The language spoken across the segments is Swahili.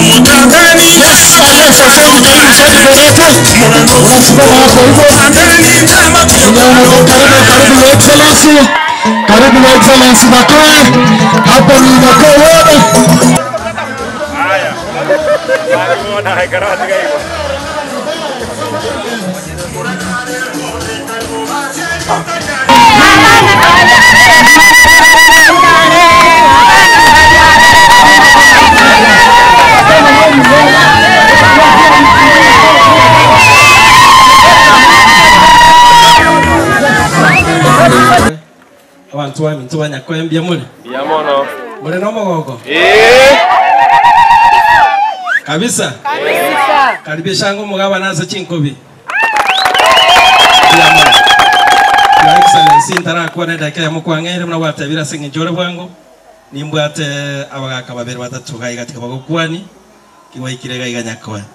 Karibu Excellency Nyakoe. Hapa ni Nyakoe. Haya. Naona haikarati gaiwa. Abantu wa mintu Nyakoe mbia muli. Mbia mono. Mule no mogogo. Kabisa. Kabisa. Karibisha ngo mugaba nazo chinkobi. Your Excellency ntara kwa nenda kaya mukwangere mna watabira singe njore bwangu. Nimbwate abagaka babiri batatu gayi katika bagokwani. Kiwa ikirega iga Nyakoe.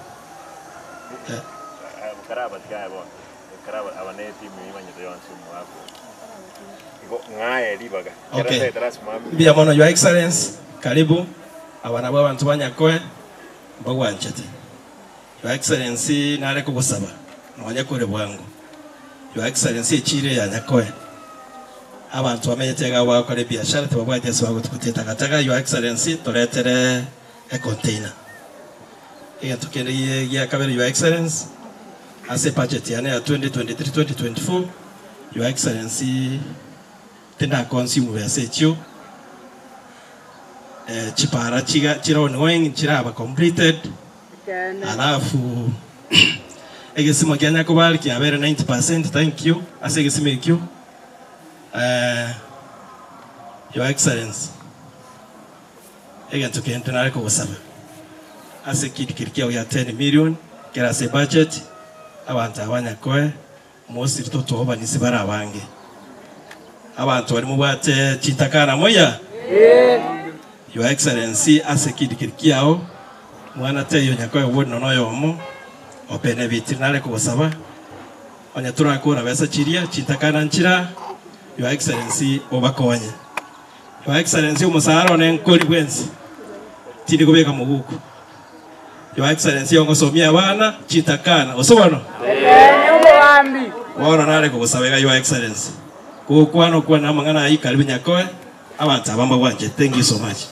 Karaba tigabo. Karaba abaneti mimanya yonse mwako. Okay. Mbia mono Your Excellency, karibu abana b'abantu ba Nyakoe mbagwanchete. Your Excellency nare kubusaba nonyakore bwangu. Your Excellency echire ya Nyakoe abantu bamenyetega bakore biashara tebagwate sabago tukuteta kataga. Your Excellency toletere a container iya tukende ya kabiri. Your Excellency ase budget ya 2023-2024 Your Excellency tenda consume ya secho chipara chira ongoing chira aba completed alafu egesimo kyanya ko bali kyabere 90%. Thank you ase egesimo ekyo Your Excellency egento kento nare ko busaba ase kidikirikya ya 10 million kera se budget abantu abanyakoe mosi toto oba nisibara abange abantu bari mubate chitakana moya. Your Excellency ase kidikirikyaho mwana teyo Nyakoe wono noyomo opene bitrinale kubasaba onya turakora besa chiria chitakana nchira. Your Excellency obakonye. Your Excellency umusaro nenkoli bwensi tindi kubeka mubuku. Your Excellency ongosomia abana chitakana osobono Wambi wora nale kubasaba Your Excellency kukwano kwa namangana hii karibu Nyakoe abantu abamba bwanje. Thank you so much.